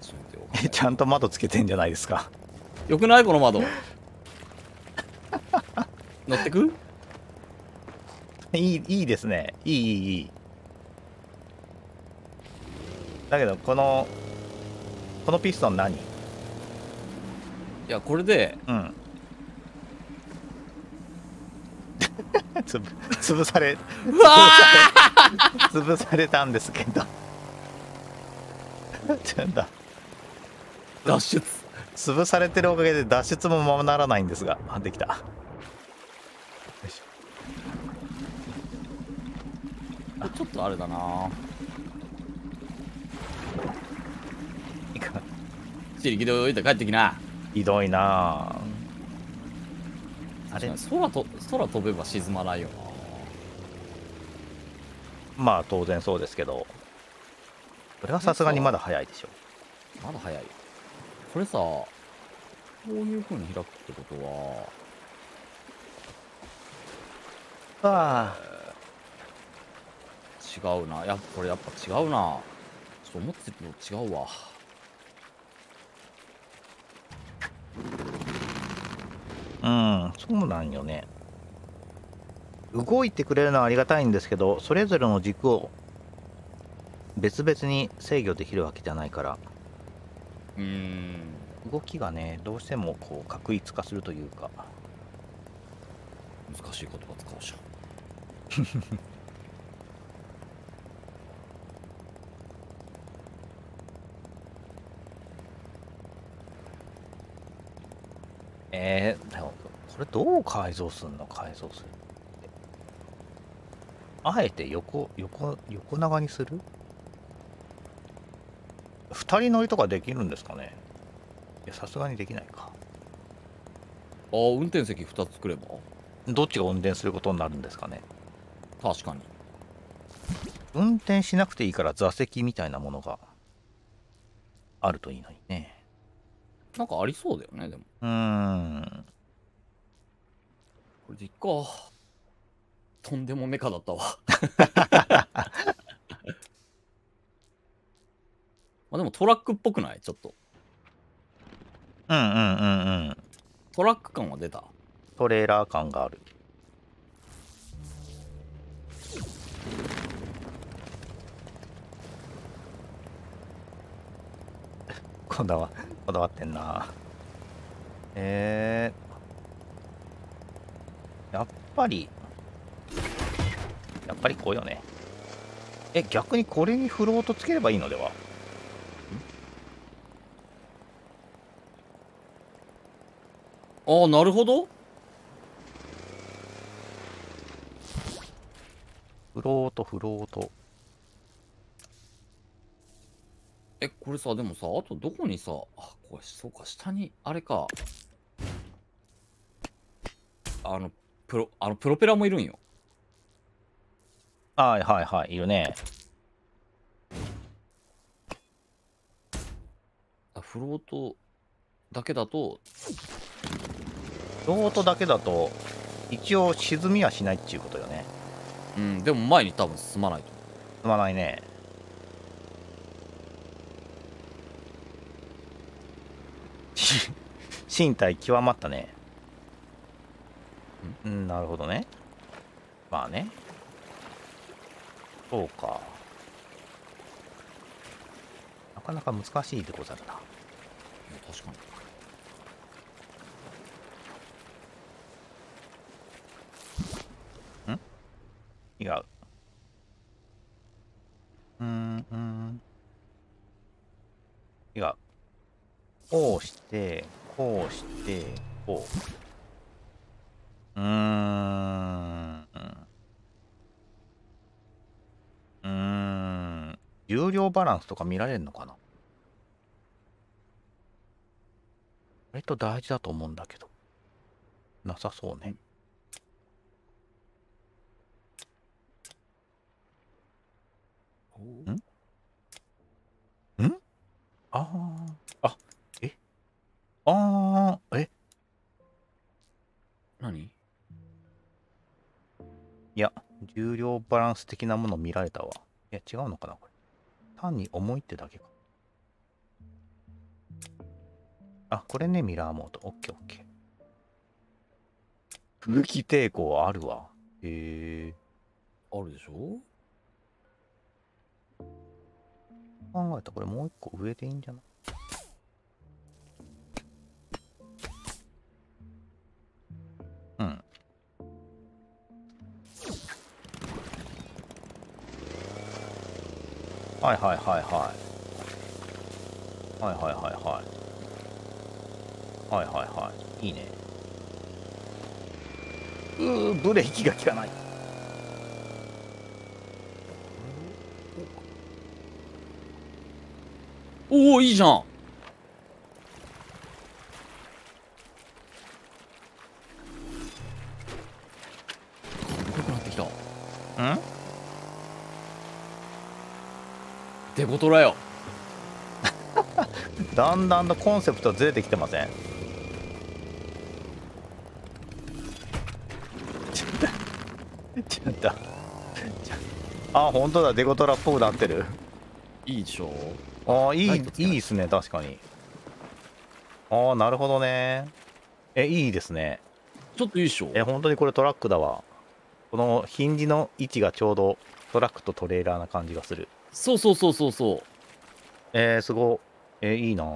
ちょっと待ってよ。 ちゃんと窓つけてんじゃないですか。 よくないこの窓。乗ってく？ いいですね。いい。だけど、このピストン何？ いや、これで、 うん。潰され、 うわ潰されたんですけど。ちょっと、 ー脱出。 潰されてるおかげで脱出もままならないんですが、できた。よいしょ。 ちょっとあれだな。 いか自力で泳いで帰ってきな。 ひどいなあれ。 空飛べば沈まないよな。 まあ当然そうですけど、これはさすがにまだ早いでしょ。 まだ早い。これさ、こういう風に開くってことは、 あ違うな。これやっぱ違うな。ちょっと思ってたのと違うわ。 あ、そうなんよね。動いてくれるのはありがたいんですけど、それぞれの軸を別々に制御できるわけじゃないから、動きがね、どうしてもこう確一化するというか。 難しい言葉使うじゃん。 でもこれどう改造するの？改造するってあえて横長にする？2人乗りとかできるんですかね？いや、さすがにできないか。 運転席2つ作ればどっちが運転することになるんですかね？ 確かに。 運転しなくていいから座席みたいなものがあるといいのにね。 なんかありそうだよね、でも。これでいっか。とんでもメカだったわ。でもトラックっぽくない？ちょっと。 うん。 トラック感は出た。 トレーラー感がある。こだわってんな。やっぱりこうよね。逆にこれにフロートつければいいのでは？ なるほど。 フロート。 これさ、でもさ、あとどこにさ、これ、そうか、下に、あれか。プロペラもいるんよ。 はい、いるね。 フロートだけだと、 フロートだけだと一応沈みはしないっていうことよね。 でも前に多分進まないと。 進まないね。身体極まったね。なるほどね。まあね。そうか。なかなか難しいでござるな。 確かに。 違う。違う。こうして、こう。重量バランスとか見られるのかな？割と大事だと思うんだけど。なさそうね。ん何？ いや、重量バランス的なもの見られたわ。いや、違うのかなこれ。単に重いってだけか。 あ、これね、ミラーモード。オッケーオッケー。空気抵抗あるわ。へえ。 あるでしょ。 考えたらこれもう一個上でいいんじゃない？うん。はいはいはいはい。はいはいはいはい。はいはいはい。いいね。ブレーキが効かない。 おお、いいじゃん。かっこよくなってきた。 んデコトラよ。 だんだんとコンセプトずれてきてません？ちょっと。あ、本当だ。デコトラっぽくなってる。 いいでしょ。 あ、いい、 ライトつけないいいですね。確かに。ああ、なるほどね。いいですね。 ちょっといいでしょ。 本当にこれトラックだわ。このヒンジの位置がちょうどトラックとトレーラーな感じがする。 そうそうそうそうそう。 すごい。いいな。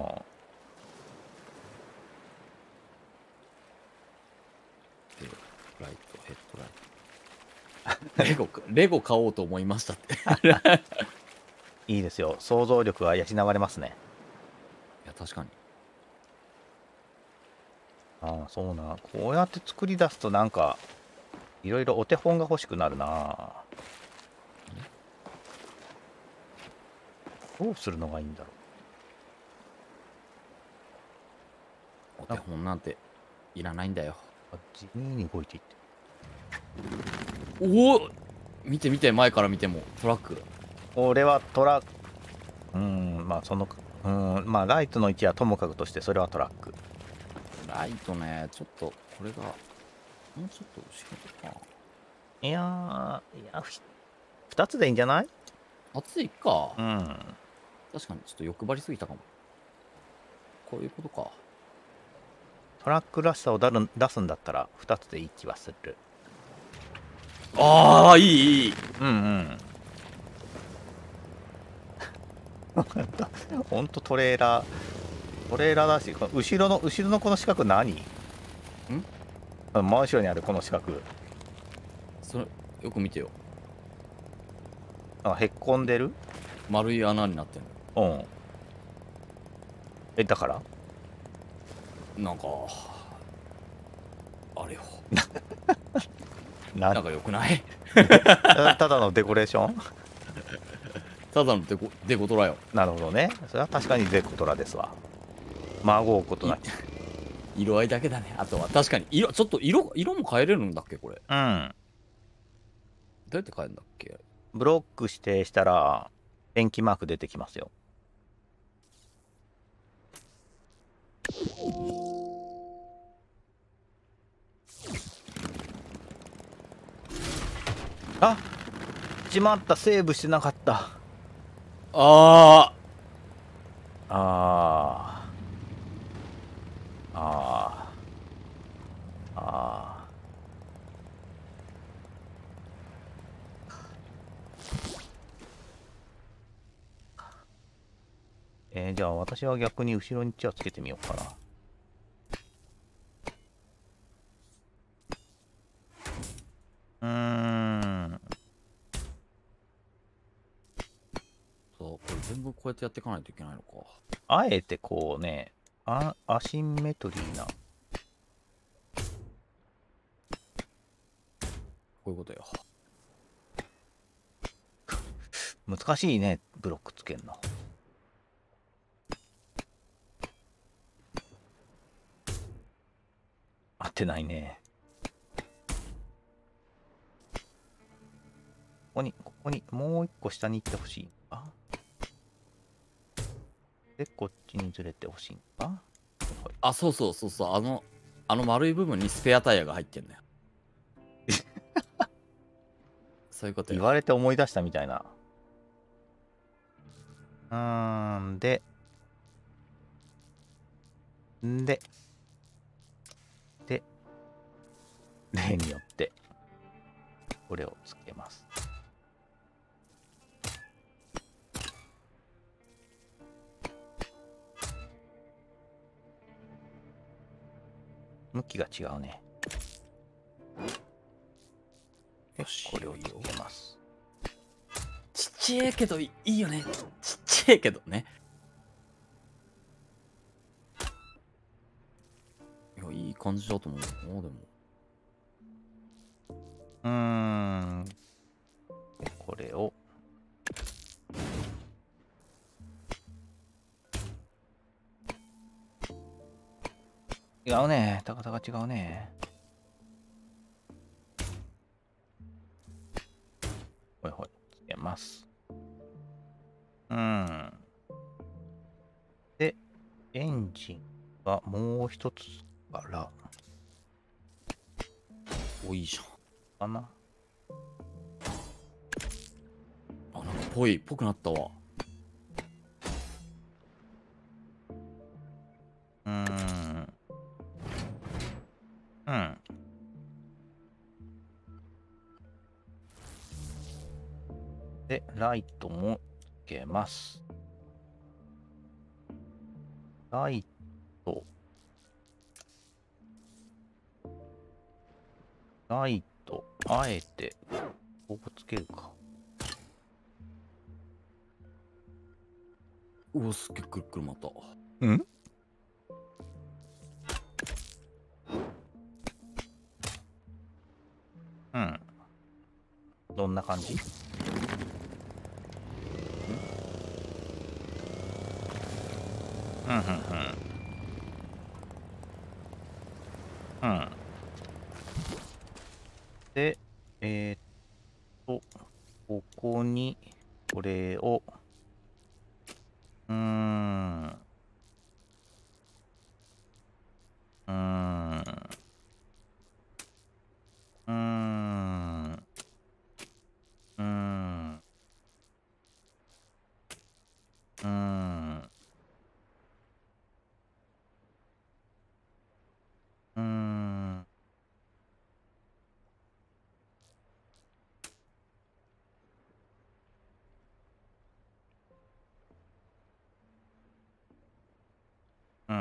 ライト、ヘッドライト。レゴ買おうと思いましたって。いいいですよ。想像力が養われますね。 や、確かに。 ああ、そうな。こうやって作り出すとなんか、いろいろお手本が欲しくなるな。どうするのがいいんだろお手本なんていらないんだよ。 う。地味に動いていって。 おお、見て見て、前から見てもトラック。 俺はまあまあライトの位置はともかくとして、それはトラック。 ライトね、ちょっとこれがもうちょっと後ろか。 いやー、2つでいいんじゃない？ 暑いか。 うん。 確かにちょっと欲張りすぎたかも。こういうことか。 トラックらしさを出すんだったら2つでいい気はする。 ああ、いいいい。 うんうん。ほんとトレーラーだし、この後ろのこの四角何？真後ろにあるこの四角。 それよく見てよ。 へっこんでる？ 丸い穴になってんの。 うん。だからなんかあれよ。 ななんか良くない？ ただのデコレーション？ ただのデコトラよ。 なるほどね。それは確かにデコトラですわ。孫うことなき。 色合いだけだね。あとは確かにちょっと色も変えれるんだっけこれ。 うん。 どうやって変えるんだっけ？ ブロック指定したら、ペンキマーク出てきますよ。あ、しまった。セーブしてなかった。 ああー。あー。あじゃあ私は逆に後ろにつけてみようかな。 そう、これ全部こうやってやっていかないといけないのか。 あえてこうね、アシンメトリーな。 こういうことよ。 難しいね、ブロックつけるの。合ってないね。ここにもう一個下に行ってほしいんか。で、こっちにずれてほしいんか。 あ、そうそうそうそう。あの丸い部分にスペアタイヤが入ってんだよ。そういうことよ。 言われて思い出したみたいな。で、 で、例によって、これをつけます。向きが違うね。 よし、 これをつけます。 ちっちゃいけどいいよね。ちっちゃいけどね。いや、いい感じだと思う。でも。 これを。違うね。高さが違うね。ほいほい、つけます。で、エンジンがもう一つから、 お、いいじゃん。 かな。 あ、なんかぽくなったわ。 で、ライトもつけます。ライト、あえて、ここつけるか。 うわ、すっげえくるくるまた。 んどんな感じ？で、ここに、これを、うーん、うーん、うーん、うーん、うーん、うーん、うん、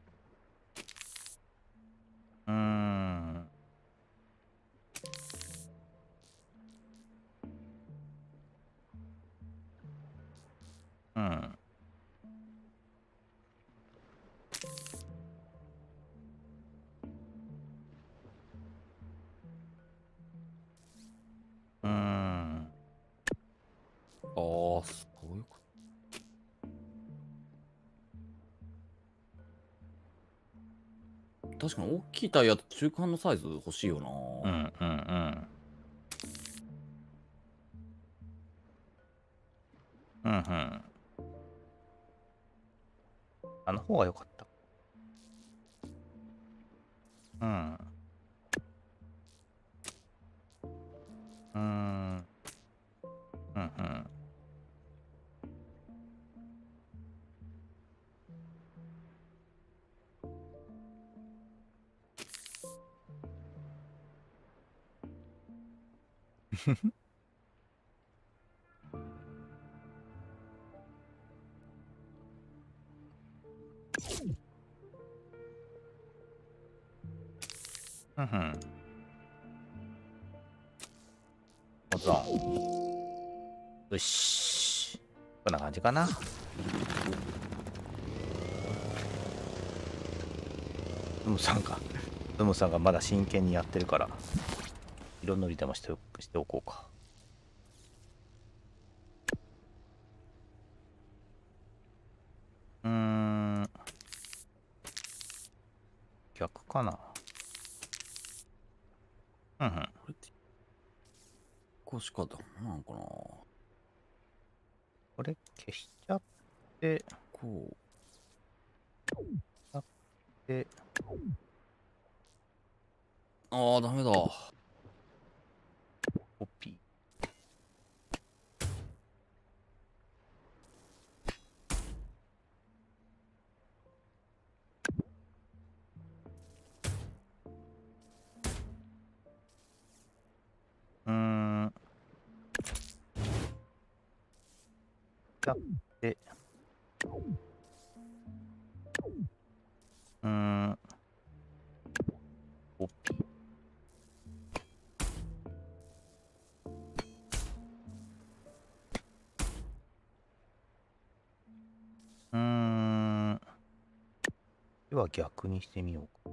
うーん、うん、うーん。 ああ、そういうこと。確かに大きいタイヤと中間のサイズ欲しいよな。 うんうんうん。うんうん。あの方が良かった。うん。うん。うんうん。うんうん。保存。よし。こんな感じかな。トムさんがまだ真剣にやってるから、色塗りでもしておこうか。逆かな。うんうん。 これって、こうしかダメなのかな。 これ消しちゃって、 こやって、 う。ああ、ダメだ。 コピー。 ゃって、おでは逆にしてみよう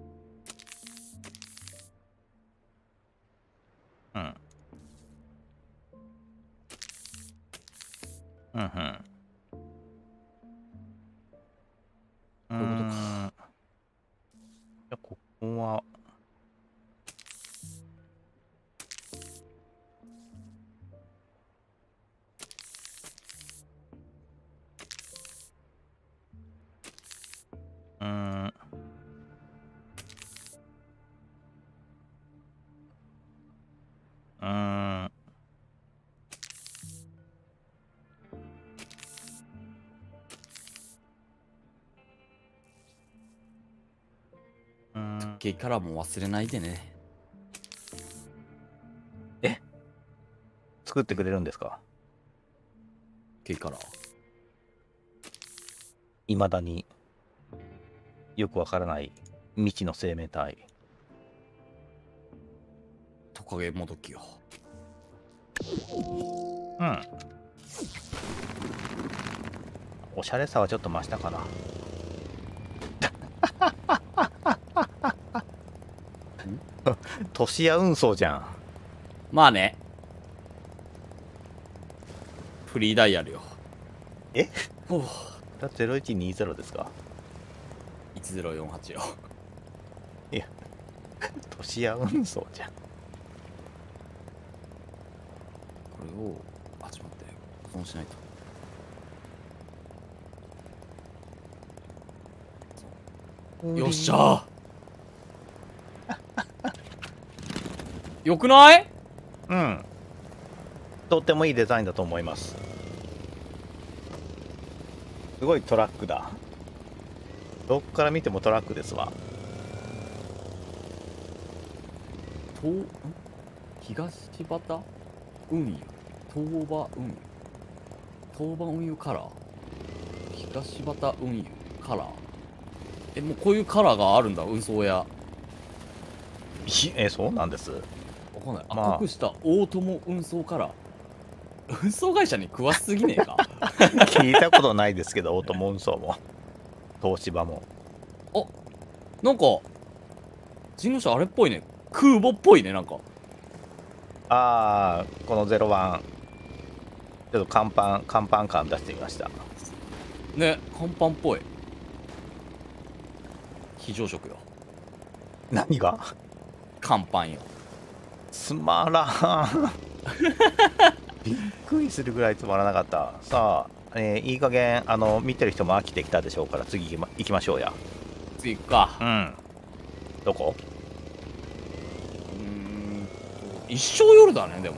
か。うんうん。 こういうことか。 じゃあここはうーんうーんゲイカラーも忘れないでね。 作ってくれるんですか？ ゲイカラー。 いまだによくわからない未知の生命体。 トカゲもどきよ。 うん。おしゃれさはちょっと増したかな。都市屋運送じゃん。 まあね。フリーダイヤルよ。 えほう。 だ0120ですか 1048よ。 いや、都市屋運送じゃん。 これを、あ、ちょっと待って。保存しないと。よっしゃーよくない？ うん。とってもいいデザインだと思います。すごいトラックだ。どっから見てもトラックですわ。 東畑運輸、東場運輸、東場運輸カラー、東畑運輸カラー。もうこういうカラーがあるんだ、運送屋。 そうなんです。 わかんない。 まあ赤くした大友運送カラー。運送会社に詳しすぎねえか。 聞いたことないですけど、オートモ運送も東芝も。 なんか事業者あれっぽいね。空母っぽいね、なんか。 ああ、この01ちょっと甲板感出してみました。 ね、甲板っぽい。非常食よ。 何が？ 甲板よ。 つまらん。びっくりするぐらいつまらなかった。さあ、いい加減見てる人も飽きてきたでしょうから次行きましょうや。 次行くか。 うん。どこ？ 一生夜だね、でも。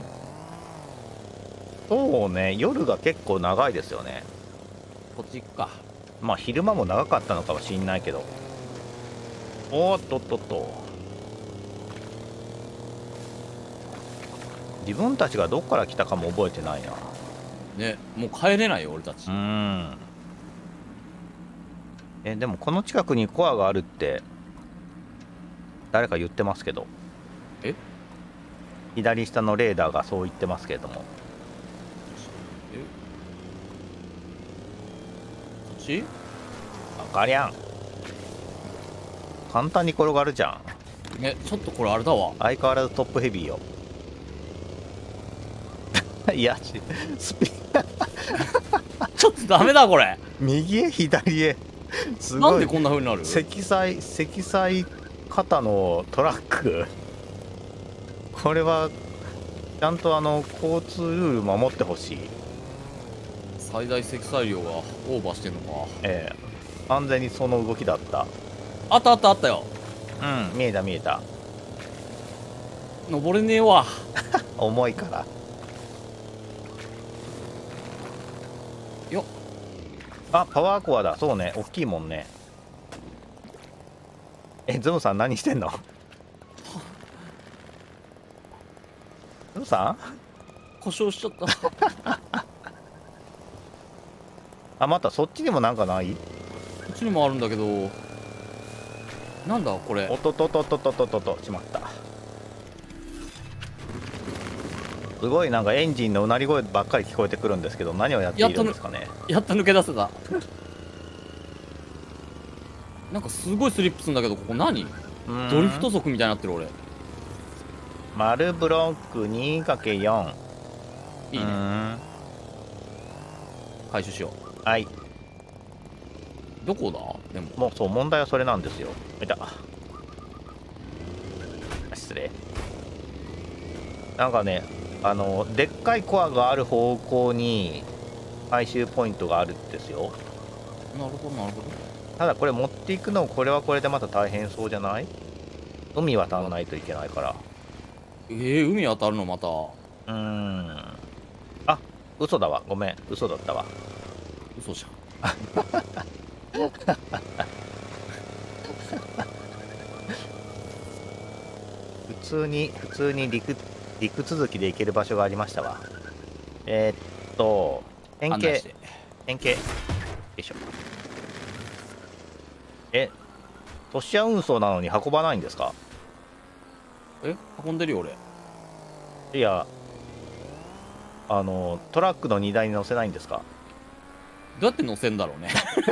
そうね、夜が結構長いですよね。 こっち行くか。 まあ昼間も長かったのかもしんないけど。おーっとっとっと。自分たちがどっから来たかも覚えてないな。 ね、もう帰れないよ、俺たち。 でもこの近くにコアがあるって誰か言ってますけど。左下のレーダーがそう言ってますけれども。 こっち？ ガリャン。簡単に転がるじゃん。 ね、ちょっとこれあれだわ。 相変わらずトップヘビーよ。いや、スピちょっとダメだ、これ。 右へ左へ。すごい。 なんでこんな風になる？ 積載型のトラック。これはちゃんと交通ルール守ってほしい。 最大積載量がオーバーしてんのか。 完全にその動きだった。 あったあったあったよ。 うん、見えた見えた。 登れねえわ。 重いから。 よっ。 あ、パワーコアだ。そうね、大きいもんね。ズムさん何してんの？ズムさん故障しちゃった。 あ、またそっちにもなんかない？ こっちにもあるんだけど、なんだこれ。 おっとっとっとっとっとっとっとっと、しまった。すごいなんかエンジンのうなり声ばっかり聞こえてくるんですけど、何をやっているんですかね。 やっと抜け出せた。なんかすごいスリップするんだけど、ここ何？ドリフト族みたいになってる俺。 丸ブロック 2×4。 いいね。回収しよう。はい。 どこだ？でももうそう、問題はそれなんですよ。いた。失礼。なんかね、でっかいコアがある方向に回収ポイントがあるんですよ。 なるほどなるほど。 ただこれ持っていくのこれはこれでまた大変そうじゃない？海渡らないといけないから。 海当たるのまた。 あ、嘘だわ、ごめん、嘘だったわ。 嘘じゃん。 普通に陸続きで行ける場所がありましたわ。変形。よいしょ。トシヤ運送なのに運ばないんですか？ 運んでるよ俺。 いや、トラックの荷台に乗せないんですか？ どうやって乗せんだろうね。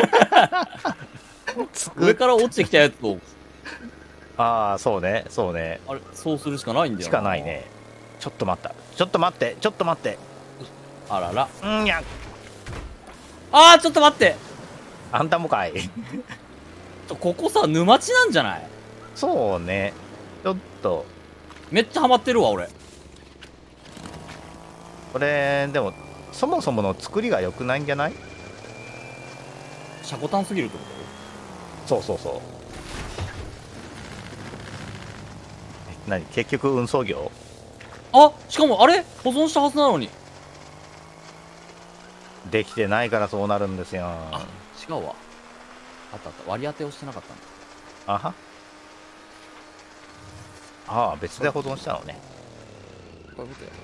上から落ちてきたやつを。 ああ、そうね、そうね。 あれ、そうするしかないんだよな。 しかないね。ちょっと待った。ちょっと待って。ちょっと待って。 あらら。 うんや。 あー、ちょっと待って。 あんたもかい。 ここさ、沼地なんじゃない？ そうね。ちょっと。 めっちゃハマってるわ、俺。 これ、でも、そもそもの作りが良くないんじゃない？ シャコタンすぎるってこそうそうそう。何？結局運送業？ しかもあれ保存したはずなのに。 できてないからそうなるんですよ。 違うわ。あったあった。割り当てをしてなかったんだ。 あは。ああ、別で保存したのね。 こういうことや。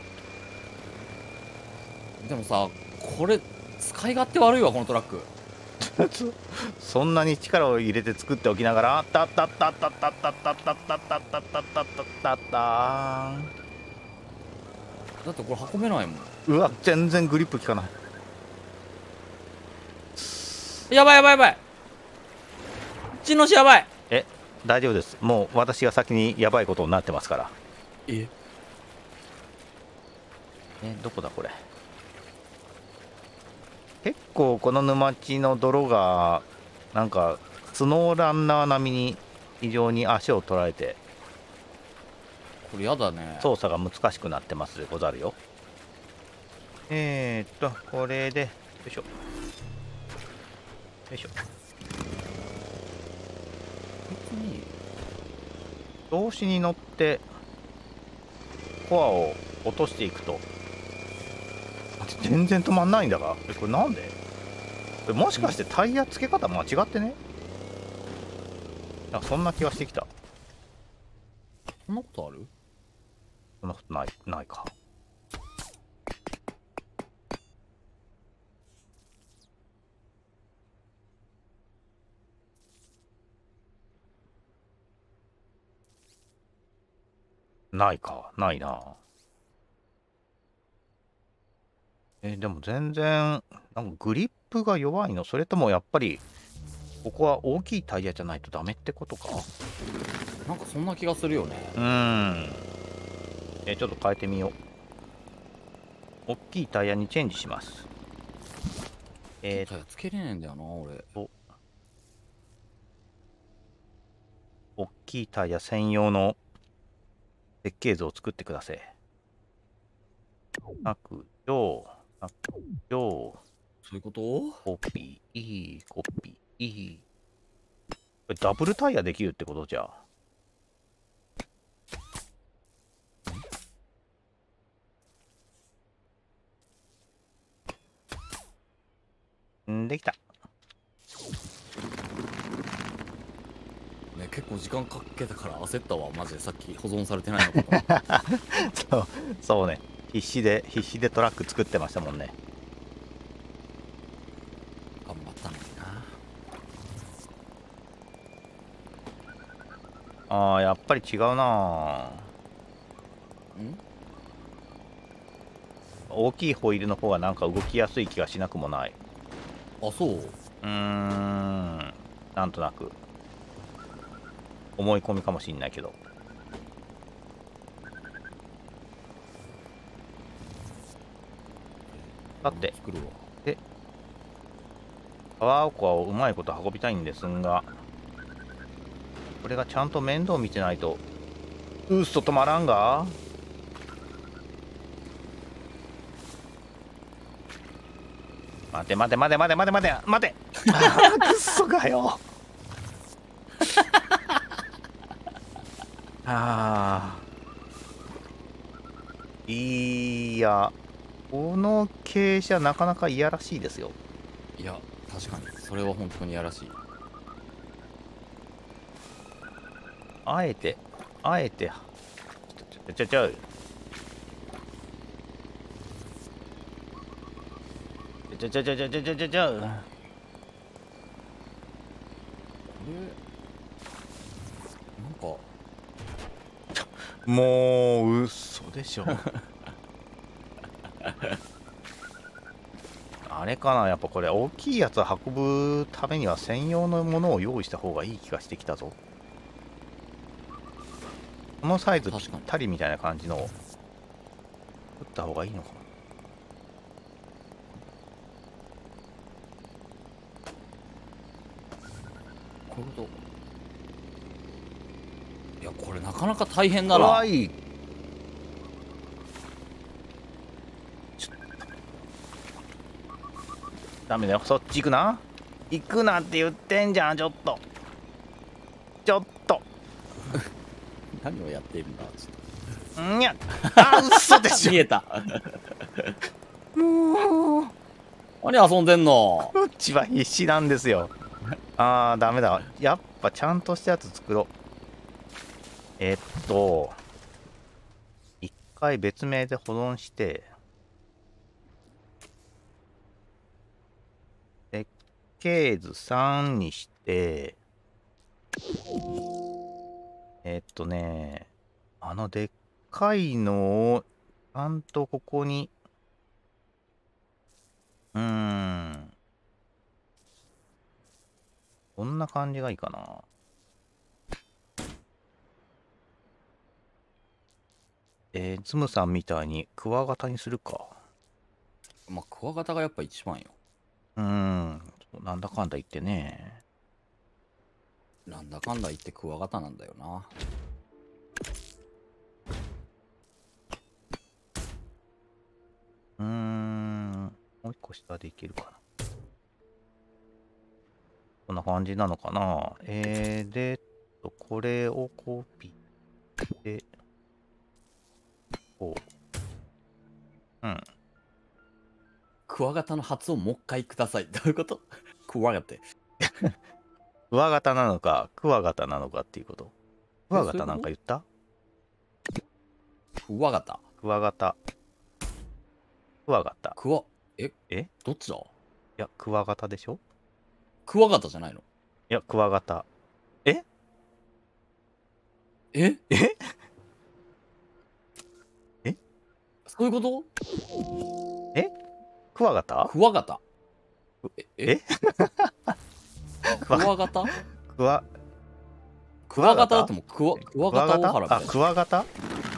でもさ、これ使い勝手悪いわ、このトラック。 そんなに力を入れて作っておきながら、タッタッタッタッタッタッタッタッタッタッタッタッタッタッタッター。 だってこれ運べないもん。 うわ、全然グリップ効かない。 やばいやばいやばい。ちのしやばい。 大丈夫です。もう私が先にやばいことになってますから。どこだこれ。結構この沼地の泥がなんかスノーランナー並みに非常に足を取られて、 これやだね。 操作が難しくなってますでござるよ。これでよいしょよいしょ。調子に乗ってコアを落としていくと全然止まんないんだが、これなんで？これもしかしてタイヤ付け方間違ってね？そんな気がしてきた。 そんなことある？ そんなことないか。ないな。でも全然なんかグリップが弱いの？それともやっぱりここは大きいタイヤじゃないとダメってことか？ なんかそんな気がするよね。 ちょっと変えてみよう。大きいタイヤにチェンジします。 タイヤつけれねえんだよな俺。 大きいタイヤ専用の設計図を作ってください。 そういうこと？ コピーコピー。これダブルタイヤできるってことじゃ。できた。 ね、結構時間かけたから焦ったわマジで。さっき保存されてないのかと。 そうね。必死でトラック作ってましたもんね。 ああ、やっぱり違うな。大きいホイールの方がなんか動きやすい気がしなくもない。 あ、そう。 なんとなく思い込みかもしんないけど。だって作るわ。 パワーオコアをうまいこと運びたいんですが、これがちゃんと面倒見てないと止まらんが。待て待て待て待て待て待て待てくっそがよ。いや、この傾斜なかなかいやらしいですよ。 いや、確かにそれは本当にやらしい。 あえてちょなんかもう嘘でしょ。あれかな、やっぱこれ大きいやつを運ぶためには専用のものを用意した方がいい気がしてきたぞ。このサイズぴったりみたいな感じのを打った方がいいのかな。 こういうこと。いや、これなかなか大変だな。 怖い。ダメだよ、そっち行くな。行くなって言ってんじゃん。ちょっと何をやっているんだ。 んにゃあ、嘘でしょ。 見えた。 もう何遊んでんの。 こっちは必死なんですよ。あー、ダメだ。やっぱちゃんとしたやつ作ろう。一回別名で保存して、設計図3にして、あのでっかいのを、ちゃんとここに、こんな感じがいいかな。ズムさんみたいにクワガタにするか。 まあ、クワガタがやっぱ一番よ。 なんだかんだ言ってね。 なんだかんだ言ってクワガタなんだよな。 もう一個下でいけるかな。こんな感じなのかな。これをコピーで、こう。 クワガタの発音もう一回ください。どういうこと。クワガタ。 クワガタなのか、クワガタなのかっていうこと。クワガタなんか言った？ クワガタ。 クワガタ。クワガタ。 どっちだ？ いや、クワガタでしょ？ クワガタじゃないの？ いや、クワガタ。えそういうこと？ クワガタ？ クワガタ。クワガタ？クワガタだってもクワガタ大原みたいな。 クワガタ？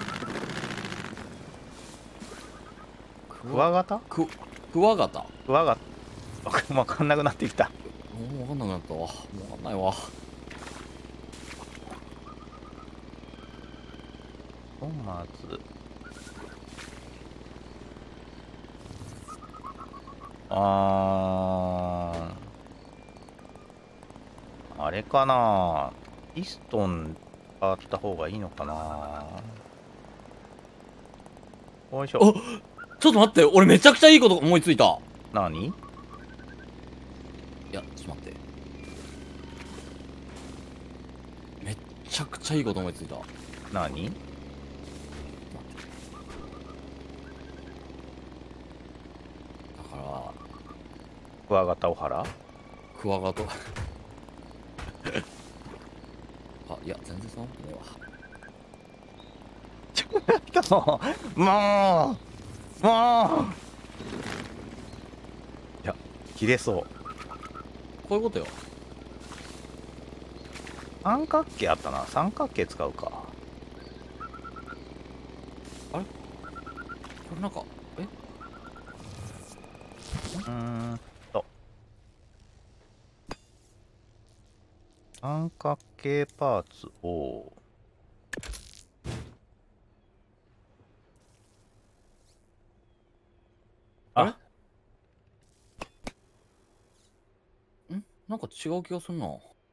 クワガタ？ クワガタ。 わかんなくなってきた。 もうわかんなくなったわ。もうわかんないわ。 まずあれかな、ピストン使った方がいいのかな。よいしょ。 ちょっと待って、俺めちゃくちゃいいこと思いついた。 何？ いや、ちょっと待って。めっちゃくちゃいいこと思いついた。 何？ だからクワガタオハラ？ クワガタあ、いや、全然そんなことねえわ。 もういや切れそう。 こういうことよ。 三角形あったな。三角形使うか。 これなんか、えうーんと三角形パーツをあれなんか違う気がするな。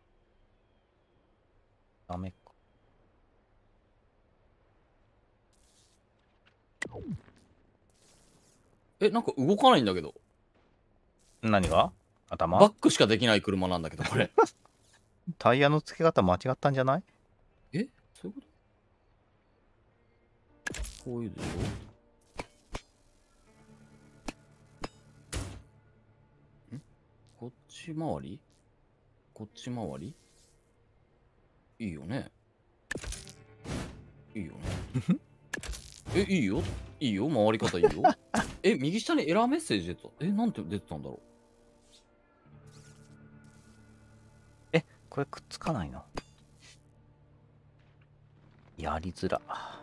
ダメか。 なんか動かないんだけど。 何がバ頭ックしかできない車なんだけど、これ。 タイヤの付け方間違ったんじゃない？ そういうこと？こういうでしょ？こっち回り？こっち回り？いいよね。いいよね。いいよ。いいよ。回り方いいよ。右下にエラーメッセージ出た。なんて出てたんだろこれくっつかないの？やりづら。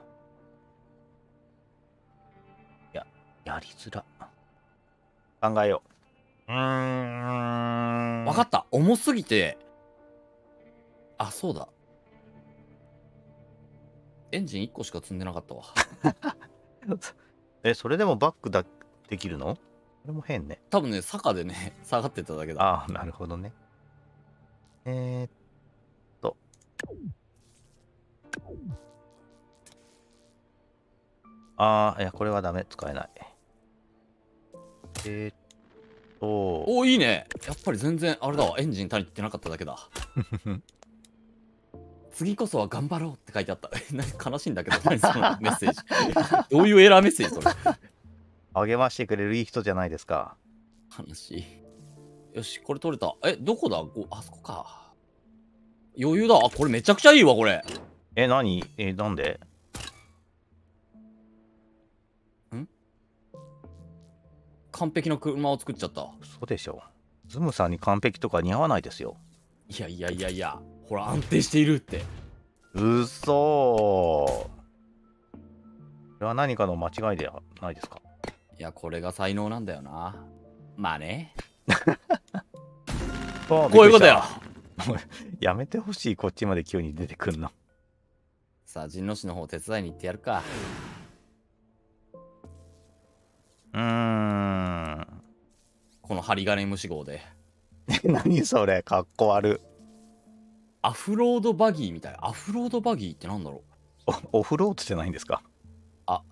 やりづら。考えよう。 う。わかった。重すぎて。あ、そうだ。エンジン1個しか積んでなかったわ。 それでもバックできるの？これも変ね。 多分ね、坂でね、下がってただけだ。 ああ、なるほどね。ーっと。いや、これはダメ。使えない。 お、いいね。やっぱり全然、あれだわ。エンジン足りてなかっただけだ。次こそは頑張ろうって書いてあった。悲しいんだけど、何そのメッセージ。どういうエラーメッセージそれ。 励ましてくれるいい人じゃないですか。 悲しい。よし、これ取れた。どこだ？あそこか。余裕だ。あ、これめちゃくちゃいいわ、これ。 何？なんで？ 完璧な車を作っちゃった。 そうでしょう。ズムさんに完璧とか似合わないですよ。 いやいやいやいや、ほら、安定しているって。 うそー。これは何かの間違いではないですか？ いや、これが才能なんだよな。まあね。 ここういうことよ。 やめてほしい、こっちまで急に出てくんの。 さあ、陣野市の方手伝いに行ってやるか。この針金虫号で。 何それ、かっこ悪。 アフロードバギーみたい。アフロードバギーってなんだろう？ オフロードじゃないんですか？ あ。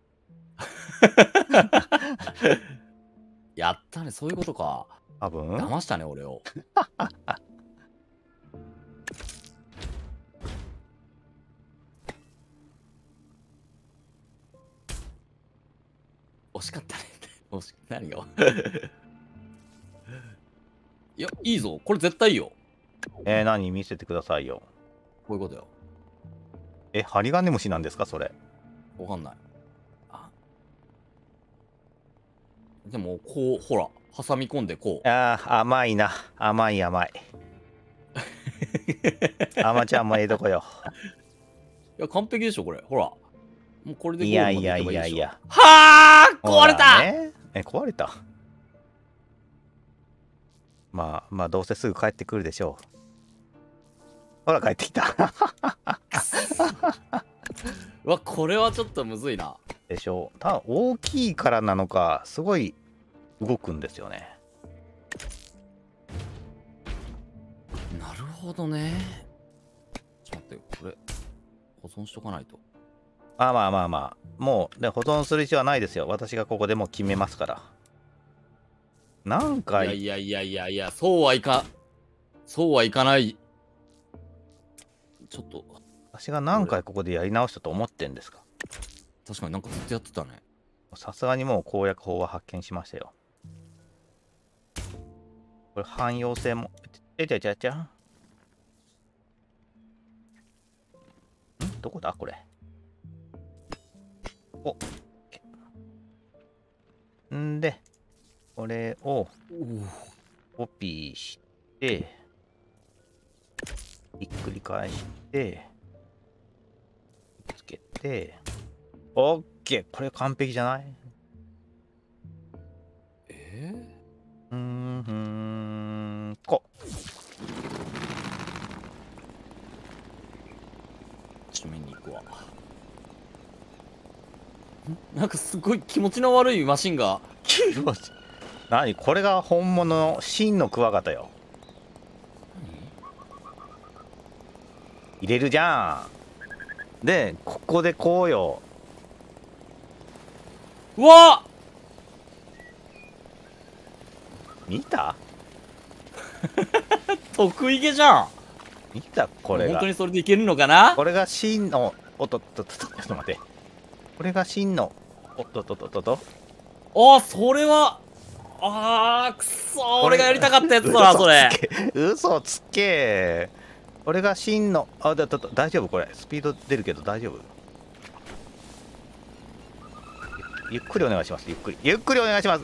やったね、そういうことか。 多分騙したね、俺を。惜しかったね。何がいや、いいぞ。これ絶対いいよ。 何見せてくださいよ。 こういうことよ。 ハリガネムシなんですか、それ？ わかんない。でも、こう、ほら、挟み込んでこう。 甘いな。甘い。甘ちゃんもええとこよ。 いや、完璧でしょ、これ。ほら。もうこれでゴいやールまで行けばいいでしょ。 いや。 はあ、壊れた、 ね、壊れた。まあ、どうせすぐ帰ってくるでしょう。ほら、帰ってきた。 うわ、これはちょっとむずいな。 でしょう。多分大きいからなのか、すごい動くんですよね。 なるほどね。ちょっと待ってよ、これ、保存しとかないと。 まあ。もう、保存する必要はないですよ。私がここでもう決めますから。なんかいや、そうはいかない。ちょっと。 私が何回ここでやり直したと思ってんですか？ 確かになんかずっとやってたね。 さすがにもう攻略法は発見しましたよ。これ汎用性も。ちゃ。 どこだこれ。おんで、これをコピーして、ひっくり返して、つけて、オッケー、これ完璧じゃない？こちょっと見に行くわ。なんかすごい気持ちの悪いマシンが。 何これが本物の真のクワガタよ。入れるじゃん。でここでこうよ。 うわっ見た得意げじゃん。 見たこれが本当にそれでいけるのかな。 これが真のおっとっとっとちょっと待って。これが真のおっとっとっとっとと。 あ、それはくそ、俺がやりたかったやつだなそれ。 嘘つけ。これが真の大丈夫これスピード出るけど大丈夫。ゆっくりお願いします。ゆっくりお願いします。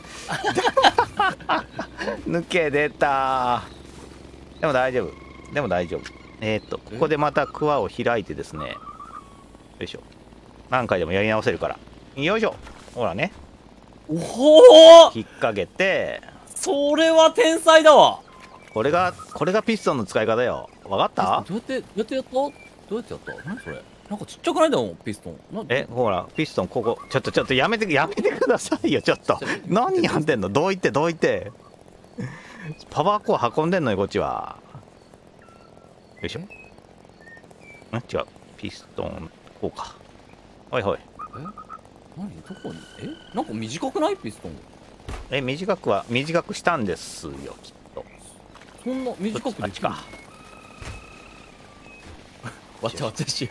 抜け出た。でも大丈夫。ここでまたクワを開いてですね。よいしょ。何回でもやり直せるから。よいしょ。ほらね。 おお。 引っ掛けて。 それは天才だわ。 これがピストンの使い方よ。わかった？ どうやってやった何それ。なんかちっちゃくないだもんピストン。 ほらピストンここちょっとやめてくださいよちょっと。何やってんの。どういってパワーコア運んでんのよこっちは。よいしょ。違うピストンこうか。はいはい。 何どこになんか短くないピストン。 短くしたんですよきっと。 そんな短くできる。 あっちか。 わちゃわちゃしよ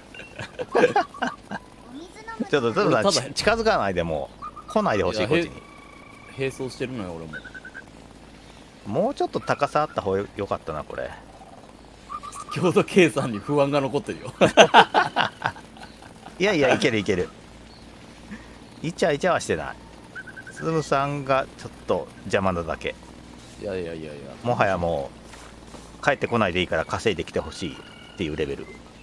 ちょっと近づかないでもう来ないでほしいこっちに。 並走してるのよ俺も。 もうちょっと高さあった方がよかったなこれ。 強度計算に不安が残ってるよ。 いやいけるイチャはしてない。スムさんがちょっと邪魔なだけ。 いやもはやもう帰ってこないでいいから稼いできてほしいっていうレベル。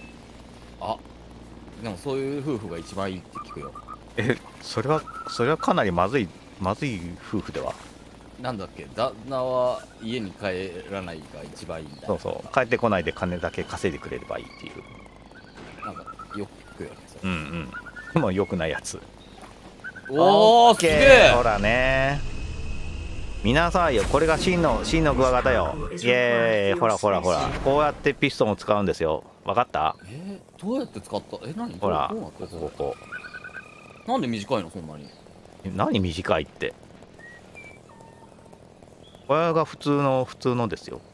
でもそういう夫婦が一番いいって聞くよ。 それはかなりまずい夫婦では。 なんだっけ、旦那は家に帰らないが一番いいんだ。 そう帰ってこないで金だけ稼いでくれればいいっていう。 なんかよく聞くよねそれ。 でもよくないやつ。 おーすげえ。 ほらね。見なさいよこれが真のクワガタよ。イエーイ。ほらこうやってピストンを使うんですよ。わかった？ どうやって使った？何？ ほらここ。 なんで短いのそんなに？ 何短いって。これが普通のですよ。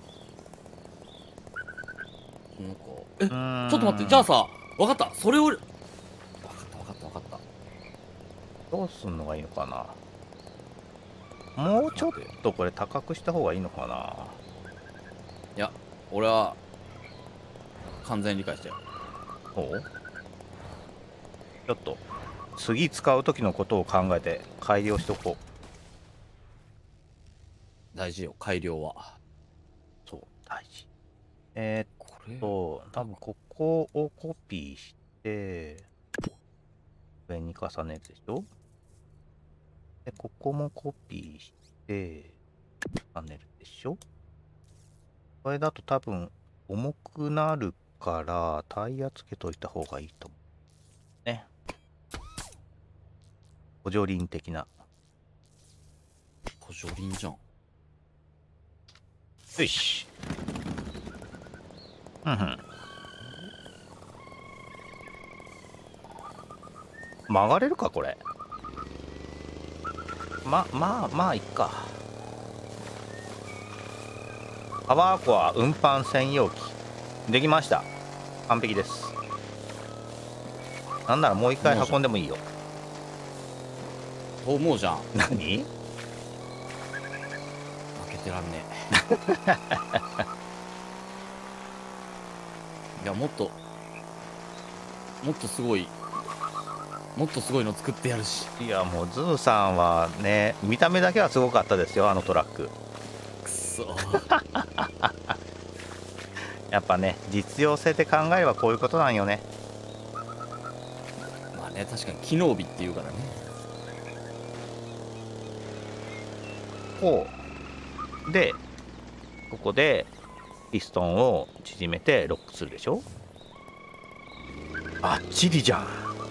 なんかちょっと待って、じゃあさ、分かった、それを分かったどうすんのがいいのかな。もうちょっとこれ高くした方がいいのかな。 いや俺は完全に理解したよ。 ちょっと次使う時のことを考えて改良しとこう。 大事よ改良は。 そう大事。多分ここをコピーして上に重ねるでしょ。でここもコピーして重ねるでしょ。これだと多分重くなるからタイヤつけといた方がいいと思うね。補助輪的な。 補助輪じゃん。 よし。曲がれるかこれ。まあいっか。パワーコア運搬専用機できました。完璧です。なんならもう一回運んでもいいよ。 と思うじゃん。 何？ 負けてらんねえ。いやもっともっとすごいの作ってやるし。 いやもうズーさんはね、見た目だけはすごかったですよ、あのトラック。 くそやっぱね、実用性って考えればこういうことなんよね。 まあね、確かに機能美っていうからね。 こうで、ここでピストンを縮めてロックするでしょ。バッチリじゃん。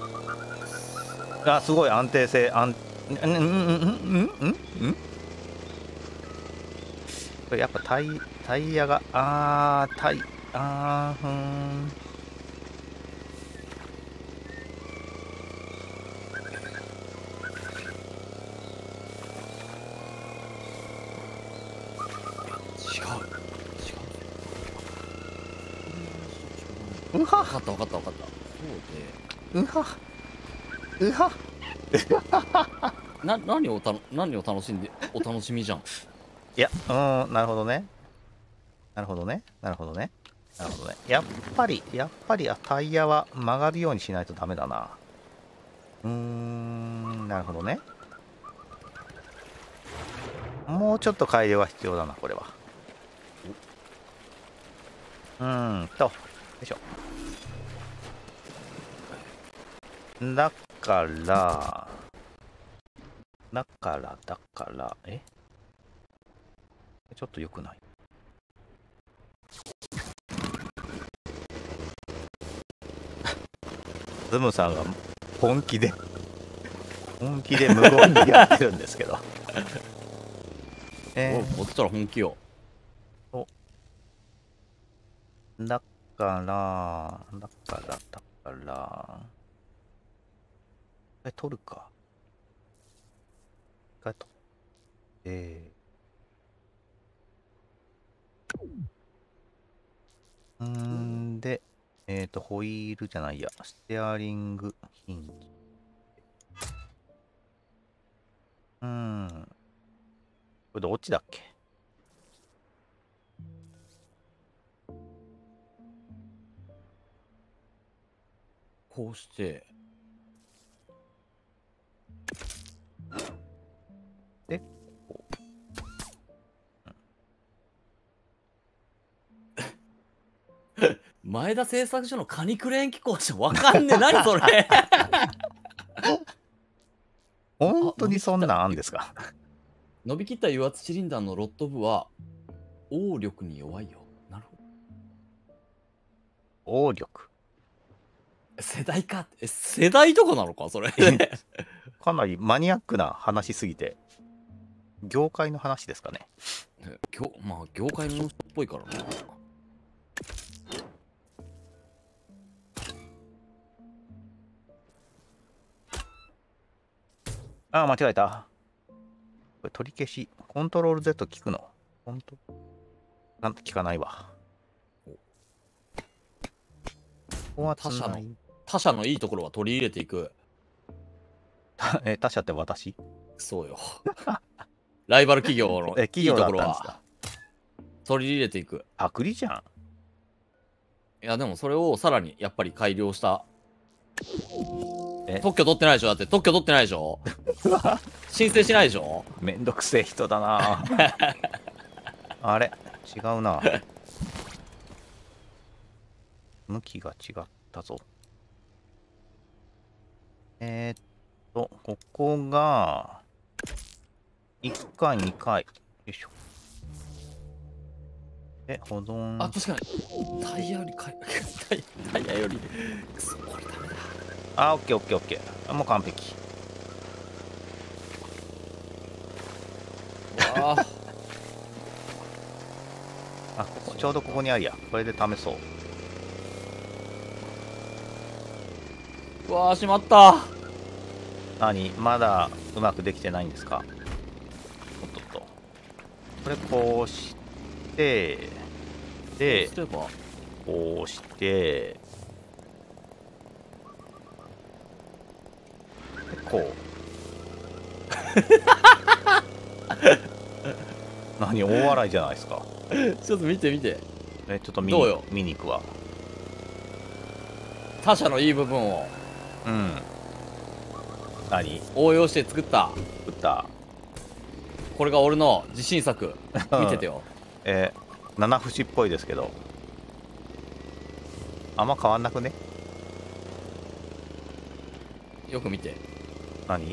あ、すごい安定性。これやっぱタイヤがうは分かった分かった分かった。そううはうはで、何を楽しんで、お楽しみじゃん。 いや、なるほどね。なるほどね。なるほどね。なるほどね。やっぱりタイヤは曲がるようにしないとダメだな。なるほどね。もうちょっと改良が必要だな、これは。よいしょ。だからちょっと良くない。ズムさんが本気で無言にやってるんですけどこっちら本気よ。 だから取るか。一回取ってでホイールじゃないや、ステアリングヒンジ。これどっちだっけ。 こうしてでこ前田製作所のカニクレーン機構じゃわかんねえ。何それ本当にそんなんあんですか。 伸びきった油圧シリンダーのロッド部は応力に弱いよ。なるほど。 応力。 世代か。世代とかなのかそれかなりマニアックな話すぎて、業界の話ですかね。 まあ業界の人っぽいからな。 ああ、間違えた。これ取り消し。コントロール Z 効くの？なんと効かないわ。 他社のいいところは取り入れていく。 他社って私？ そうよ。ライバル企業のいいところは取り入れていく。 パクリじゃん。 いやでもそれをさらにやっぱり改良した。特許取ってないでしょ。だって特許取ってないでしょ。申請しないでしょ。 めんどくせえ人だなあれ違うな。向きが違ったぞ。ここが1回2回。よいしょ。で保存。 あ、確かにタイヤよりタイヤよりくそ、これダメだ。 あ、オッケー。もう完璧。 わああ、ちょうどここにあるや。これで試そう。 うわあ、しまった。 何、まだうまくできてないんですか。これこうしてでこうしてこう何、大笑いじゃないですか。 ちょっと見て。 ちょっと見に行くわ。 他者のいい部分をうん。何応用して作った。 作った。 これが俺の自信作。見ててよ。 七節っぽいですけど。あんま変わんなくね？ よく見て。 何？ん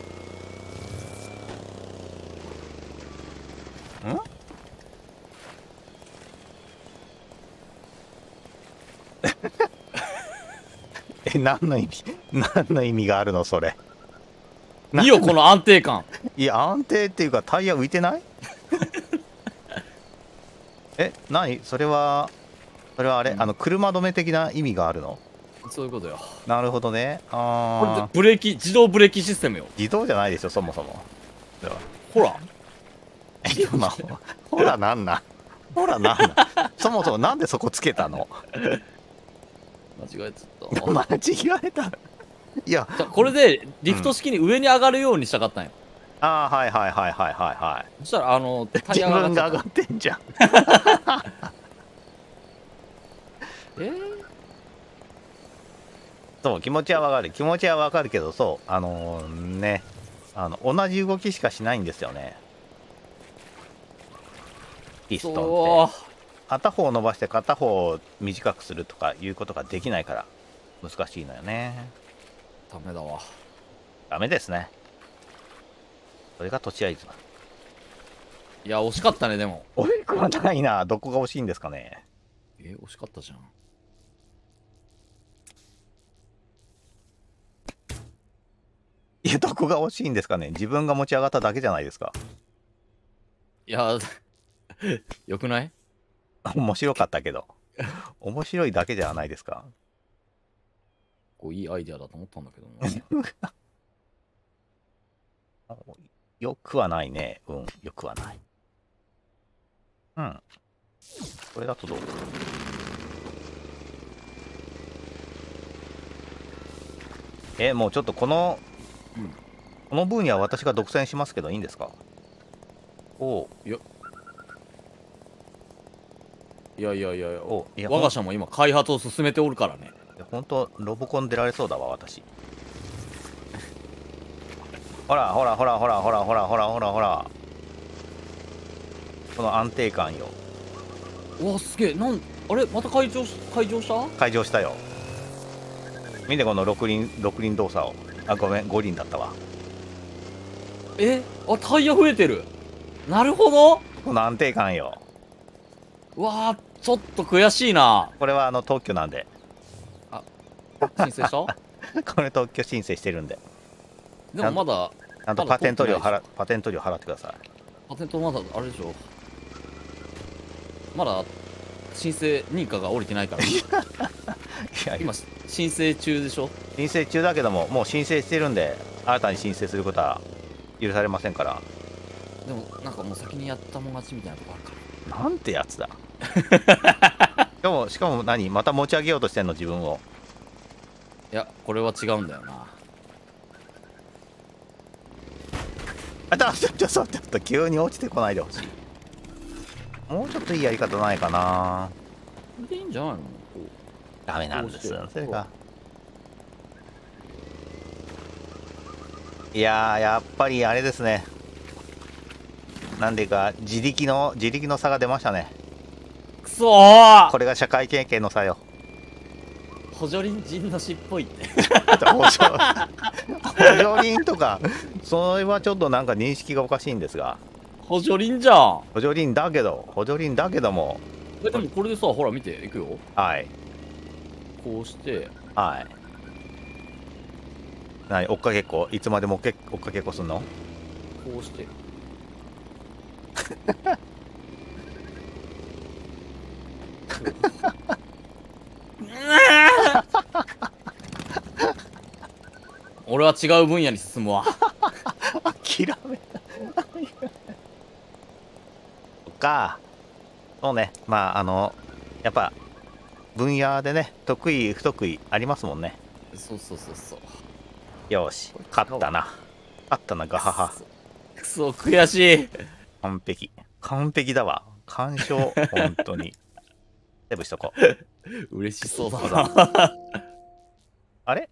何の意味何の意味があるのそれ。 いいよ、この安定感。 いや、安定っていうかタイヤ浮いてない？何それはあれ、車止め的な意味があるの？ そういうことよ。 なるほどね。 これブレーキ、自動ブレーキシステムよ。 自動じゃないでしょ、そもそも。 ほら。 今ほらなんなんほらなんなんそもそもなんでそこつけたの？ 間違えちゃった。 間違えた。いや、 じゃこれでリフト式に上に上がるようにしたかったんよ。 ああ、はいはいはいはいはいはい。 そしたらタイ自ヤが分が上がってんじゃん。そう気持ちはわかる、気持ちはわかるけど、そうね、同じ動きしかしないんですよね、ピストンって。片方伸ばして片方を短くするとかいうことができないから難しいのよね。 ダメだわ。 ダメですね。それがとちあいず。 いや、惜しかったね、でも。 惜しくはないな。どこが惜しいんですかね。 惜しかったじゃん。 いや、どこが惜しいんですかね。自分が持ち上がっただけじゃないですか。 いや、よくない？ 面白かったけど。面白いだけじゃないですか。 いいアイデアだと思ったんだけどな。 よくはないね。よくはない。これだとどう？もうちょっとこの分野は私が独占しますけどいいんですか？ いや、我が社も今開発を進めておるからね。 本当ロボコン出られそうだわ私。ほらほらほらほらほらほらほらほらほら、この安定感よ。 うわ、すげえ。あれまた開場した？ 開場したよ。見てこの6輪動作を。あ、ごめん、5輪だったわ。 タイヤ増えてる。なるほど。 この安定感よ。 うわー、ちょっと悔しいな。 これは特許なんで。 申請した？ これ特許申請してるんで。 でもまだちゃんとパテント料払ってください。 パテントまだあれでしょ。まだ申請認可が下りてないから。 いや今申請中でしょ。 申請中だけども、もう申請してるんで新たに申請することは許されませんから。 でもなんかもう先にやったもん勝ちみたいなとこあるから。 なんてやつだ。しかも何また持ち上げようとしてんの自分を。 いや、これは違うんだよな。 ちょっと急に落ちてこないでほしい。もうちょっといいやり方ないかな。 これでいいんじゃないの？ ダメなんですよそれが。いやー、やっぱりあれですね。なんでか自力の差が出ましたね。 くそー。 これが社会経験の差よ。 補助輪陣の尻尾いって補助輪とかそれはちょっとなんか認識がおかしいんですが。 補助輪じゃん。 補助輪だけども。 でもこれでさ、ほら見ていくよ。 はい。 こうしてはい。何追っかけっこいつまでも追っかけっこすんの？ こうして俺は違う分野に進むわ。 諦めたとか。そうね、まあやっぱ分野でね得意不得意ありますもんね。 そう。 よし、勝ったなガハハ。 くそ悔しい。 完璧だわ。完勝本当に。セーブしとこう嬉しそうだな。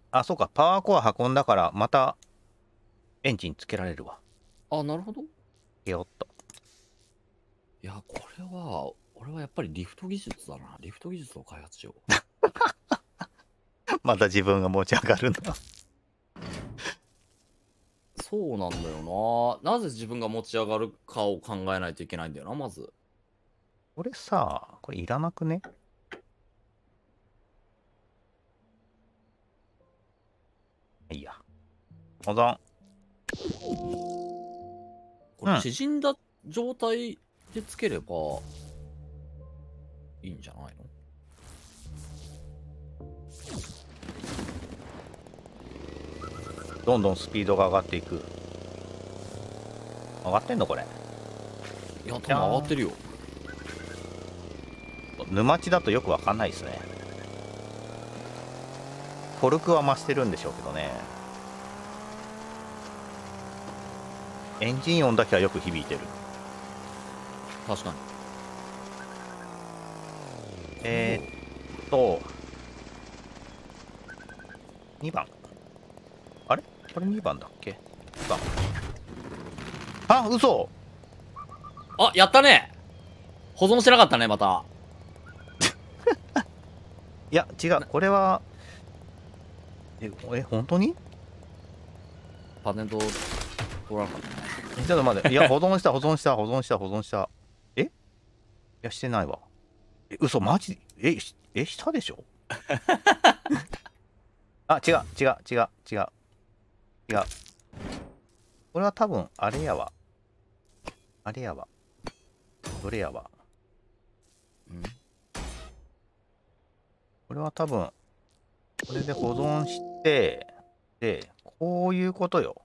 あ、そうか、パワーコア運んだから、またエンジンつけられるわ。 あ、なるほど。 よっと。 いや、これは、俺はやっぱりリフト技術だな。リフト技術を開発しよう。 また自分が持ち上がるな。 そうなんだよな。なぜ自分が持ち上がるかを考えないといけないんだよな、まず。 これさ、これいらなくね？いいや。保存。 これ縮んだ状態でつければいいんじゃないの？ どんどんスピードが上がっていく。上がってんのこれ？ いや、多分上がってるよ。 沼地だとよくわかんないですね。フォルクは増してるんでしょうけどね。エンジン音だけはよく響いてる。 確かに。 2番。あれこれ2番だっけ？ 2 番。あ、嘘！ あ、やったね。保存してなかったね、また。 いや、違う。これは、本当に？ パテント取らなかったね。 ちょっと待って。いや、保存した、保存した、保存した、保存した。いや、してないわ。嘘、マジ？したでしょ？あ、違う、違う、違う、違う。違う。これは多分、あれやわ。あれやわ。どれやわ。 うん。 これは多分、これで保存して、で、こういうことよ。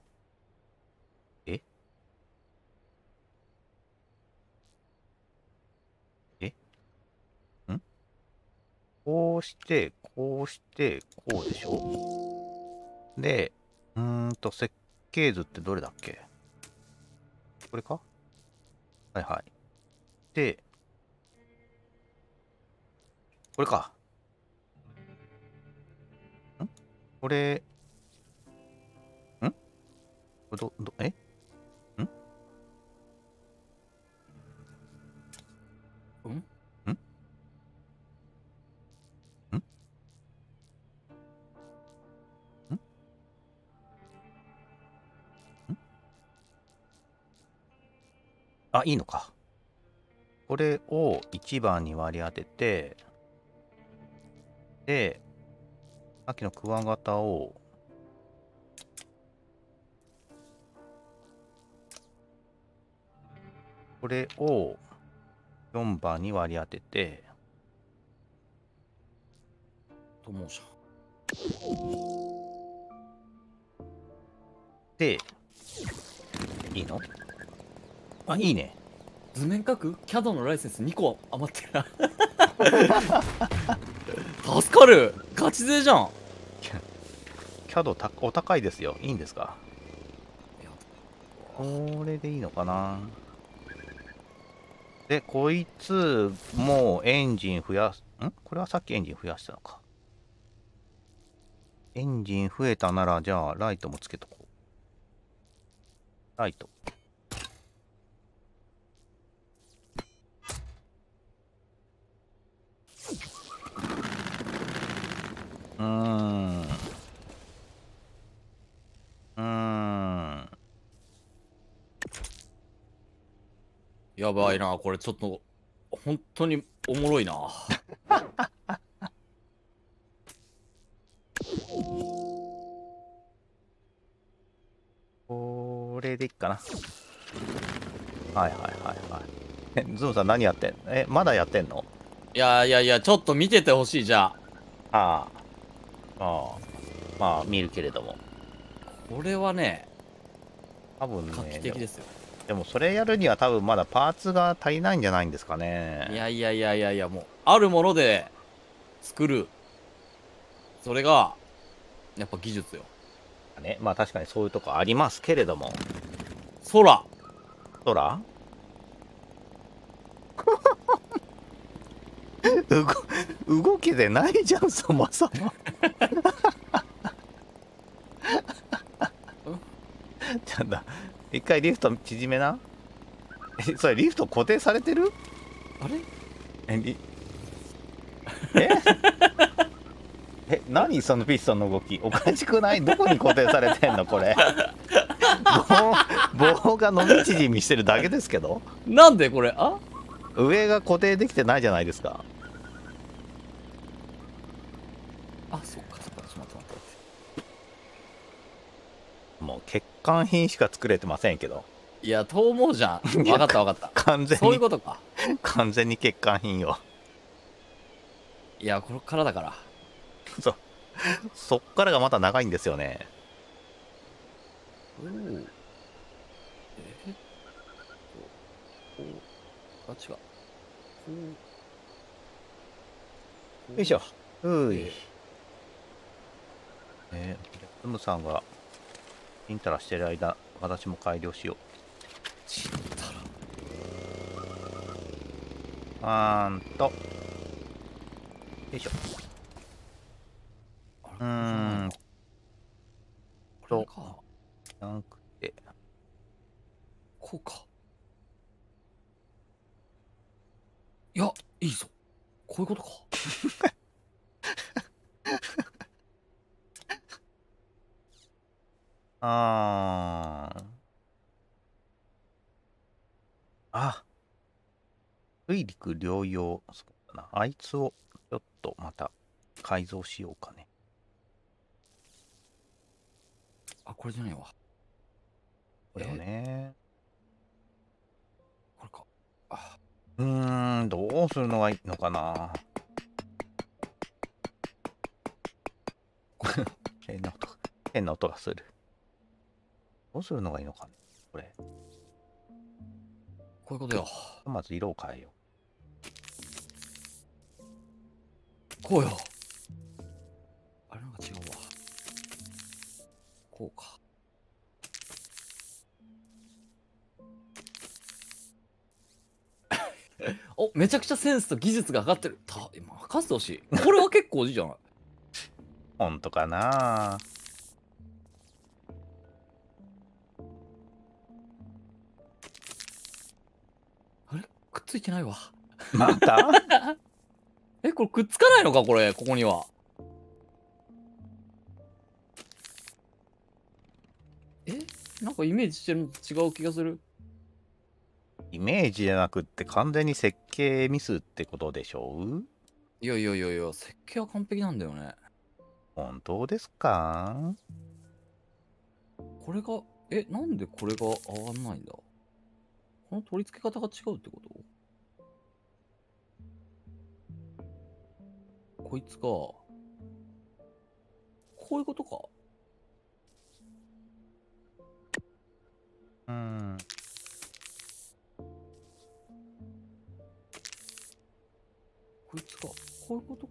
こうして、こうして、こうでしょ？で、設計図ってどれだっけ？これか？はいはい。で、これか。これ、これうん。 あ、いいのか。これを1番に割り当てて、で、さっきのクワガタを、これを4番に割り当てて、 と思うじゃん。 で、いいの？あ、いいね。 図面書く？ CAD のライセンス2個余ってるな。助かる。ガチ勢じゃん。 CAD お高いですよ。いいんですか？ いや、 これでいいのかな。で、こいつもエンジン増やす。これはさっきエンジン増やしたのか。エンジン増えたなら、じゃあ、ライトもつけとこう。ライト。 やばいな、これちょっと、本当におもろいな。 これでいいかな。はいはいはいはい。ズムさん何やってん？まだやってんの？ いやいやいや、ちょっと見ててほしい、じゃあ。 ああ。まあ、見るけれども。 これはね、 多分ね。 画期的ですよ。 でもそれやるには多分まだパーツが足りないんじゃないんですかね。 いやいやいやいやいや、もう、あるもので作る。それが、やっぱ技術よ。 ね、まあ確かにそういうとこありますけれども。 空。 空動けてないじゃん、そもそも。 回リフト縮めな。それリフト固定されてる？ あれえ何そのピストンの動きおかしくない？どこに固定されてんのこれ。棒が伸び縮みしてるだけですけど、 なんでこれ上が固定できてないじゃないですか。 そっかそっか、ちょっと待って待って待って。 もう欠陥品しか作れてませんけど。 いや、と思うじゃん。分かった分かった。 完全にそういうことか。 完全に欠陥品よ。 いや、これからだから。 そっからがまた長いんですよね。 おお。違う。 よいしょ。うい。トムさんがインタラしてる間、私も改良しよう。 ちったよいしょ。 ら。これか。 なんくて。 こうか。いや、いいぞ。こういうことか。 水陸両用。そうだな。あいつをちょっとまた改造しようかね。 これじゃないわ。 これをね。 これか。 どうするのがいいのかな。変な音がする。どうするのがいいのかね。これ。 こういうことよ。 まず色を変えよこうよ。あれなんか違うわ。こうか。めちゃくちゃセンスと技術が上がってる。今任せてほしい。これは結構いいじゃない。 ほんとかな。 あれくっついてないわ。 またこれくっつかないのかこれ、ここには。なんかイメージしてるのと違う気がする。 イメージじゃなくって完全に設計ミスってことでしょう？ いや、設計は完璧なんだよね。 本当ですか？ これが、なんでこれが合わないんだ？この取り付け方が違うってこと？こいつが、こういうことか。こいつが、こういうことか。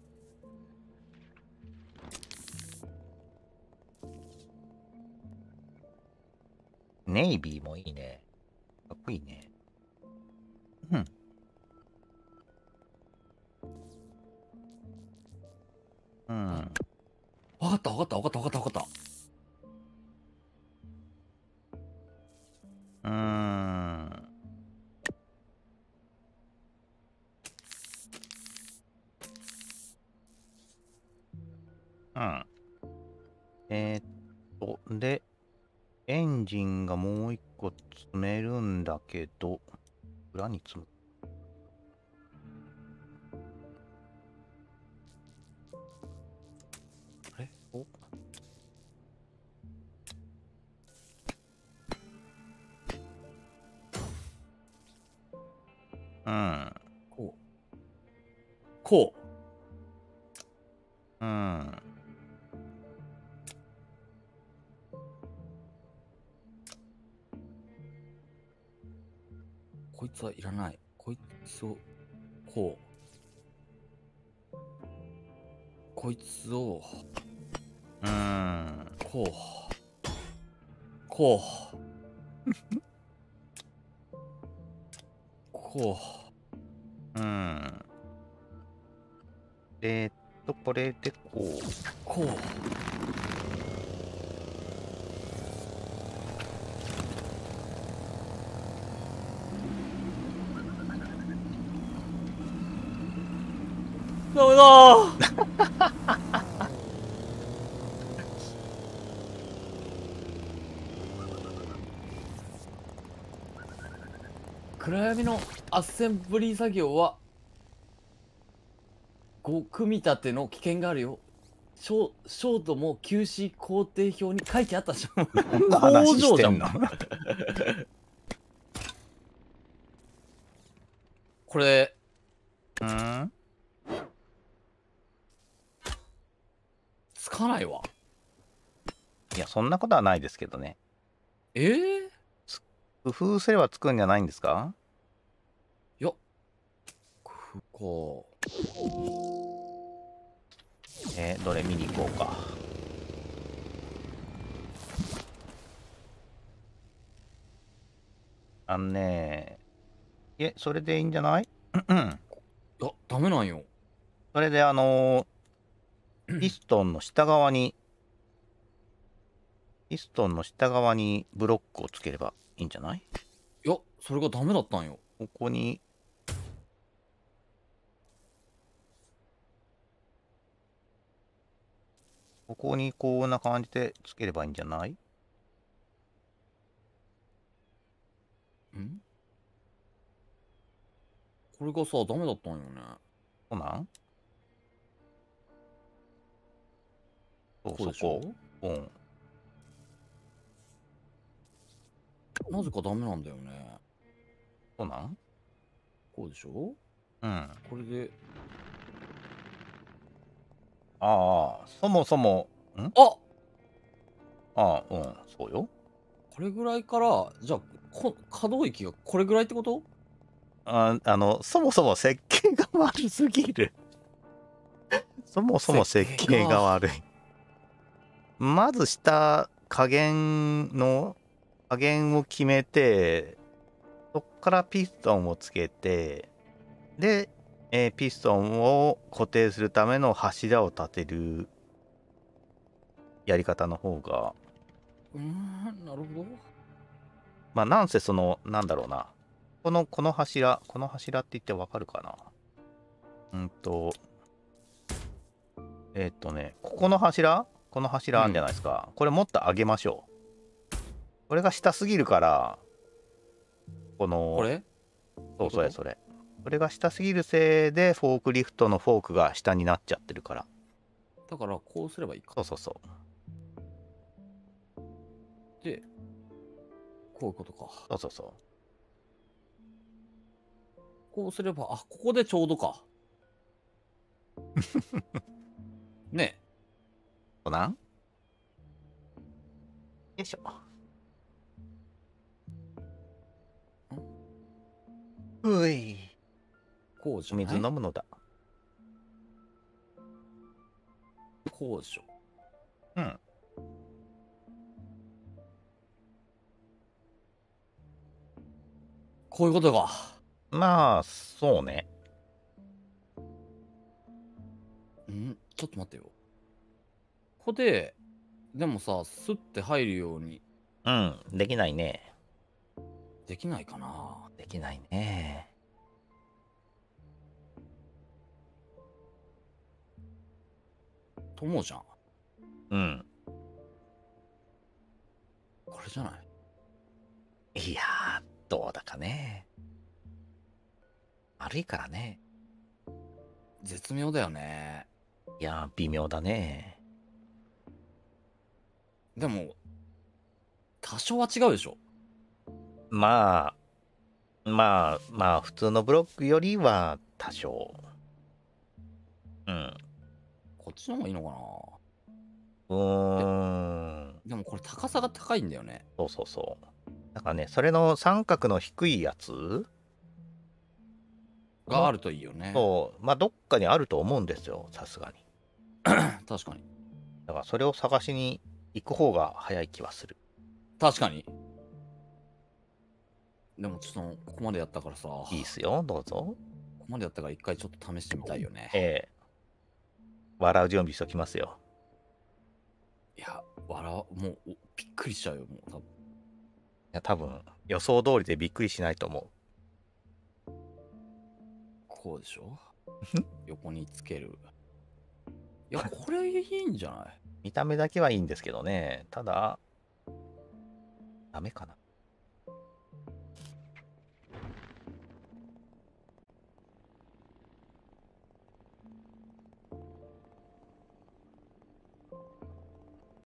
ネイビーもいいね。かっこいいね。 わかった。 で、エンジンがもう一個積めるんだけど、裏に積む。あれ？こう。こいつはいらない。こいつを、こう。こいつを、こう。これでこう。 こう。 ダメだ暗闇のアッセンブリー作業は5組み立ての危険があるよ。ショートも休止工程表に書いてあったじゃん。 何の話してんの？ これうんつかないわ。 いや、そんなことはないですけどね。工夫すればつくんじゃないんですか？ いや、こどれ見に行こうか。それでいいんじゃない？ う。いや、ダメなんよ。 それでピストンの下側にブロックをつければいいんじゃない？ いや、それがダメだったんよ。 ここにこんな感じでつければいいんじゃない？ んこれがさ、ダメだったんよね。 そうなん？そう、 こうでしょ？ うん。 なぜかダメなんだよね。 そうなん？ こうでしょ？ うん。 これで。 そもそも、 あ、 うん、そうよ。 これぐらいから、じゃあ、可動域がこれぐらいってこと？ そもそも設計が悪すぎる。そもそも設計が悪い。まず加減を決めて、そっからピストンをつけて、で、ピストンを固定するための柱を立てるやり方の方が、 なるほど。 まあなんせなんだろうな。この柱って言ってわかるかな？ここの柱あるんじゃないですか。これもっと上げましょう。これが下すぎるから、 これ？ そう、それ。これが下すぎるせいで、フォークリフトのフォークが下になっちゃってるから。 だから、こうすればいいか。 そう。 で、こういうことか。 そう。 こうすれば、ここでちょうどか。ねえ。 そうなん？よいしょ。うい。 こうじゃない？ 水飲むのだ。 こうでしょ。 うん。 こういうことか。 まあ、そうね。 ちょっと待ってよ。ここで、でもさ、スッて入るようにうん、できないね。 できないかな。 できないね。 と思うじゃん。 うん。 これじゃない？ いやー、どうだかね。悪いからね。 絶妙だよね。 いやー、微妙だね。 でも、多少は違うでしょ。 まあ、普通のブロックよりは多少。うん。 こっちの方がいいのかな。でもこれ高さが高いんだよね。 そう。だからね、それの三角の低いやつがあるといいよね。 まあどっかにあると思うんですよ、さすがに。 確かに。 だからそれを探しに行く方が早い気はする。 確かに。でもちょっとここまでやったからさ。 いいっすよ、どうぞ。 ここまでやったから一回ちょっと試してみたいよね。 笑う準備しときますよ。 いや、もうびっくりしちゃうよ、もう多分。 いや、多分予想通りでびっくりしないと思う。 こうでしょ？ 横につける。いや、これいいんじゃない？ 見た目だけはいいんですけどね。ただ、ダメかな。